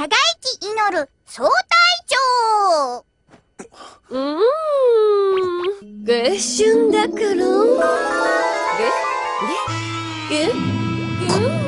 長生き祈る総隊長。 月春だから。